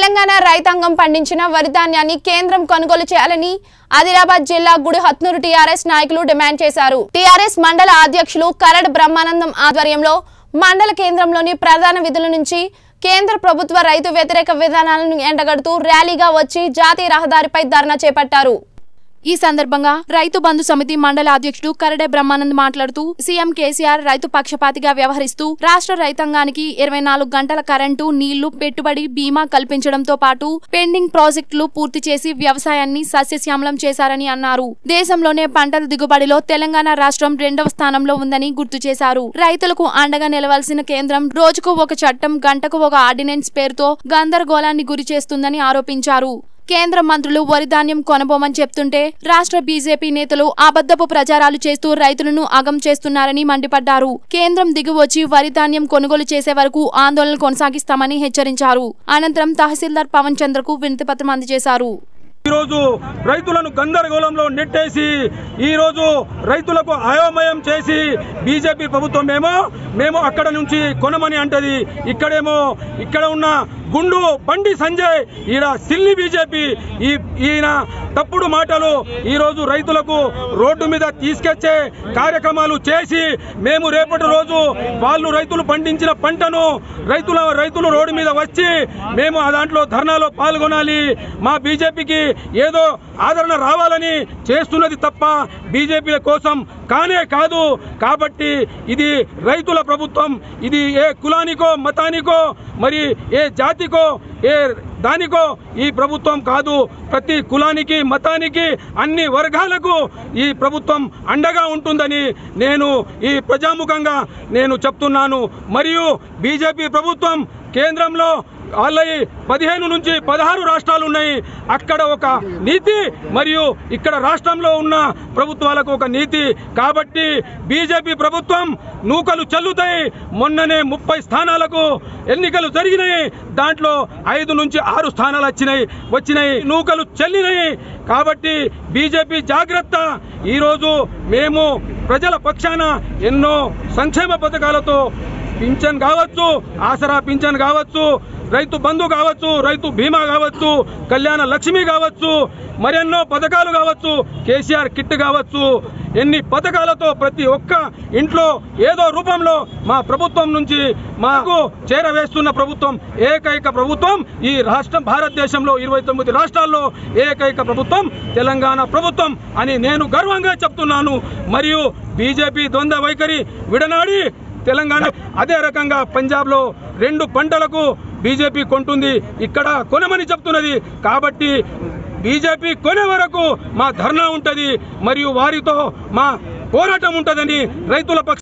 తెలంగాణ రైతాంగం పండించిన వరి ధాన్యాన్ని కేంద్రం కొనుగోలు చేయాలని ఆదిలాబాద్ జిల్లా గుడిహత్నూరు టీఆర్ఎస్ నాయకులు డిమాండ్ చేశారు. టీఆర్ఎస్ మండల అధ్యక్షులు కరడ్ బ్రహ్మానందం ఆధ్వర్యంలో మండల కేంద్రంలోని ప్రధాన విధుల నుంచి కేంద్ర ప్రభుత్వ రైతు వ్యతిరేక విధానాలను ఎండగడుతూ ర్యాలీగా వచ్చి జాతీయ రహదారిపై ధర్నా చేపట్టారు. ఈ సందర్భంగా రైతు బంధు సమితి మండల అధ్యక్షుడు కరడే బ్రహ్మానంద్ మాట్లాడుతూ సీఎం కేసీఆర్ రైతు పక్షపాతిగా వ్యవహరిస్తూ రాష్ట్ర రైతాంగానికి 24 గంటల కరెంటు, నీళ్లు, పెట్టుబడి, బీమా కల్పించడంతో పాటు పెండింగ్ ప్రాజెక్టులు పూర్తి చేసి వ్యవసాయాన్ని సస్యశ్యామలం చేశారని అన్నారు. దేశంలోనే పంటల దిగుబడిలో తెలంగాణ రాష్ట్రం 2వ స్థానంలో ఉందని గుర్తు చేశారు. రైతులకు అండగా నిలవాల్సిన కేంద్రం రోజుకు ఒక చట్టం, గంటకు ఒక ఆర్డినెన్స్ పేరుతో గందరగోళాన్ని గురి చేస్తుందని ఆరోపించారు. కేంద్ర మంత్రులు వరి ధాన్యం కొనబోమని చెప్తుంటే రాష్ట్ర బీజేపీ నేతలు అబద్ధపు ప్రచారాలు చేస్తూ రైతులను అగం చేస్తున్నారని మండిపడ్డారు. కేంద్రం దిగువచ్చి వరి ధాన్యం కొనుగోలు చేసే వరకు ఆందోళన కొనసాగిస్తామని హెచ్చరించారు. అనంతరం తహసీల్దార్ పవన్ చంద్రకు వినతిపత్రం అందజేశారు. ఈ రోజు రైతులను గందరగోళంలో నెట్టేసి ఈ రోజు రైతులకు అయోమయం చేసి బీజేపీ ప్రభుత్వం మేము అక్కడ నుంచి కొనమని అంటది. ఇక్కడ ఉన్న గుండు బండి సంజయ్ ఈయన సిల్లి బీజేపీ ఈయన తప్పుడు మాటలు ఈ రోజు రైతులకు రోడ్డు మీద తీసుకొచ్చే కార్యక్రమాలు చేసి మేము రేపటి రోజు రైతులు పండించిన పంటను రైతులు రోడ్డు మీద వచ్చి మేము దాంట్లో ధర్నాలో పాల్గొనాలి, మా బీజేపీకి ఏదో ఆదరణ రావాలని చేస్తున్నది తప్ప బీజేపీ కోసం కానే కాదు. కాబట్టి ఇది రైతుల ప్రభుత్వం. ఇది ఏ కులానికో మతానికో మరి ఏ జాతికో ఏ దానికో ఈ ప్రభుత్వం కాదు. ప్రతి కులానికి మతానికి అన్ని వర్గాలకు ఈ ప్రభుత్వం అండగా ఉంటుందని నేను ఈ ప్రజాముఖంగా నేను చెప్తున్నాను. మరియు బీజేపీ ప్రభుత్వం కేంద్రంలో ఆల్రెడీ 15 నుంచి 16 రాష్ట్రాలు ఉన్నాయి. అక్కడ ఒక నీతి మరియు ఇక్కడ రాష్ట్రంలో ఉన్న ప్రభుత్వాలకు ఒక నీతి. కాబట్టి బీజేపీ ప్రభుత్వం నూకలు చల్లుతాయి. మొన్ననే 30 స్థానాలకు ఎన్నికలు జరిగినాయి. దాంట్లో 5 నుంచి 6 స్థానాలు వచ్చినాయి, నూకలు చెల్లినాయి. కాబట్టి బీజేపీ జాగ్రత్త. ఈరోజు మేము ప్రజల పక్షాన ఎన్నో సంక్షేమ పథకాలతో పింఛన్ కావచ్చు, ఆసరా పింఛన్ కావచ్చు, రైతు బంధు కావచ్చు, రైతు బీమా కావచ్చు, కళ్యాణ లక్ష్మి కావచ్చు, మరెన్నో పథకాలు కావచ్చు, కేసీఆర్ కిట్ కావచ్చు, ఎన్ని పథకాలతో ప్రతి ఒక్క ఇంట్లో ఏదో రూపంలో మా ప్రభుత్వం నుంచి మాకు చేరవేస్తున్న ప్రభుత్వం ఏకైక ప్రభుత్వం ఈ రాష్ట్రం. భారతదేశంలో 29 రాష్ట్రాల్లో ఏకైక ప్రభుత్వం తెలంగాణ ప్రభుత్వం అని నేను గర్వంగా చెప్తున్నాను. మరియు బీజేపీ ద్వంద్వ వైఖరి విడనాడి తెలంగాణ అదే రకంగా పంజాబ్లో 2 పంటలకు బీజేపీ కొంటుంది, ఇక్కడ కొనమని చెప్తున్నది. కాబట్టి బీజేపీ కొనే వరకు మా ధర్నా ఉంటుంది మరియు వారితో మా పోరాటం ఉంటుందని రైతుల